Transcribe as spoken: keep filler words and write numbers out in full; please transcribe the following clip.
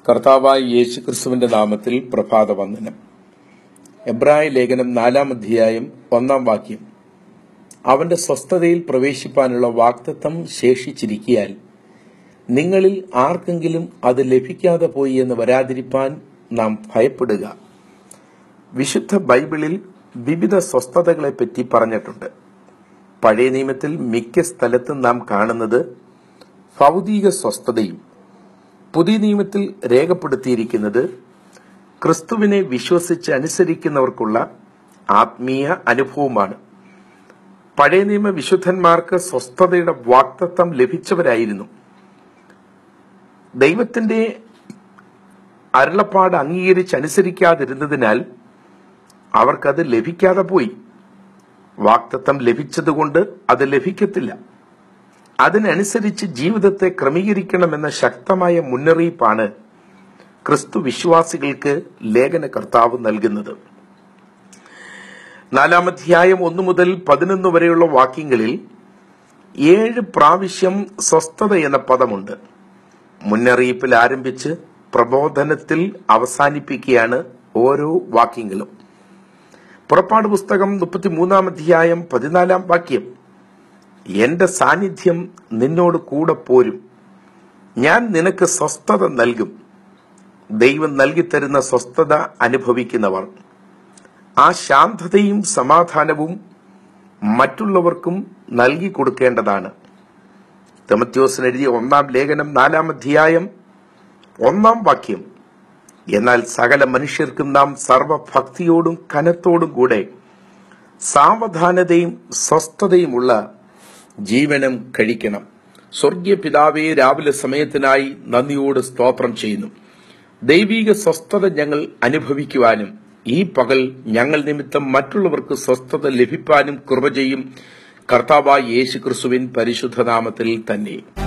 കർത്താവായ യേശുക്രിസ്തുവിന്റെ നാമത്തിൽ പ്രഭാതവന്ദനം. എബ്രായ ലേഖനം നാലാം അധ്യായം ഒന്നാം വാക്യം. അവന്റെ സ്വസ്ഥതയിൽ പ്രവേശിപ്പാനുള്ള വാഗ്ദത്തം ശേഷിച്ചിരിക്കയാൽ നിങ്ങളിൽ ആർക്കെങ്കിലും അത് ലഭിക്കാതെ പോയി എന്ന് വരാതിരിപ്പാൻ നാം ഭയപ്പെടുക. വിശുദ്ധ ബൈബിളിൽ വിവിധ സ്വസ്ഥതകളെപ്പറ്റി പറഞ്ഞിട്ടുണ്ട്. പഴയ നിയമത്തിൽ മിക്ക സ്ഥലത്തും നാം കാണുന്നത് ഭൗതിക സ്വസ്ഥതയും പുതിയ നിയമത്തിൽ രേഖപ്പെടുത്തിയിരിക്കുന്നത് ക്രിസ്തുവിനെ വിശ്വസിച്ച് അനുസരിക്കുന്നവർക്കുള്ള ആത്മീയ അനുഭവമാണ്. പഴയ നിയമ വിശുദ്ധന്മാർക്ക് സ്വസ്ഥതയുടെ വാഗ്ദത്തം ലഭിച്ചവരായിരുന്നു. ദൈവത്തിന്റെ അരുളപ്പാട് അംഗീകരിച്ച് അനുസരിക്കാതിരുന്നതിനാൽ അവർക്കത് ലഭിക്കാതെ പോയി. വാഗ്ദത്തം ലഭിച്ചതുകൊണ്ട് അത് ലഭിക്കത്തില്ല. അതിനനുസരിച്ച് ജീവിതത്തെ ക്രമീകരിക്കണമെന്ന ശക്തമായ മുന്നറിയിപ്പാണ് ക്രിസ്തു വിശ്വാസികൾക്ക് ലേഖന കർത്താവ് നൽകുന്നത്. നാലാം അധ്യായം ഒന്നു മുതൽ പതിനൊന്ന് വരെയുള്ള വാക്യങ്ങളിൽ ഏഴ് പ്രാവശ്യം സ്വസ്ഥത എന്ന പദമുണ്ട്. മുന്നറിയിപ്പിൽ ആരംഭിച്ച് പ്രബോധനത്തിൽ അവസാനിപ്പിക്കുകയാണ് ഓരോ വാക്യങ്ങളും. പുറപ്പാട് പുസ്തകം മുപ്പത്തിമൂന്നാം അധ്യായം പതിനാലാം വാക്യം. എന്റെ സാന്നിധ്യം നിന്നോട് കൂടെ പോരും, ഞാൻ നിനക്ക് സ്വസ്ഥത നൽകും. ദൈവം നൽകിത്തരുന്ന സ്വസ്ഥത അനുഭവിക്കുന്നവർ ആ ശാന്തതയും സമാധാനവും മറ്റുള്ളവർക്കും നൽകി കൊടുക്കേണ്ടതാണ്. തിമോഥെയോസിന് എഴുതിയ ഒന്നാം ലേഖനം നാലാം അധ്യായം ഒന്നാം വാക്യം. എന്നാൽ സകല മനുഷ്യർക്കും നാം സർവഭക്തിയോടും കനത്തോടും കൂടെ സാവധാനതയും സ്വസ്ഥതയുമുള്ള ജീവനം കഴിക്കണം. സ്വർഗീയ പിതാവേ, രാവിലെ സമയത്തിനായി നന്ദിയോട് സ്തോത്രം ചെയ്യുന്നു. ദൈവിക സ്വസ്ഥത ഞങ്ങൾ അനുഭവിക്കുവാനും ഈ പകൽ ഞങ്ങൾ നിമിത്തം മറ്റുള്ളവർക്ക് സ്വസ്ഥത ലഭിപ്പാനും കൃപ ചെയ്യും. കർത്താവായ യേശുക്രിസ്തുവിൻ പരിശുദ്ധ നാമത്തിൽ തന്നെ.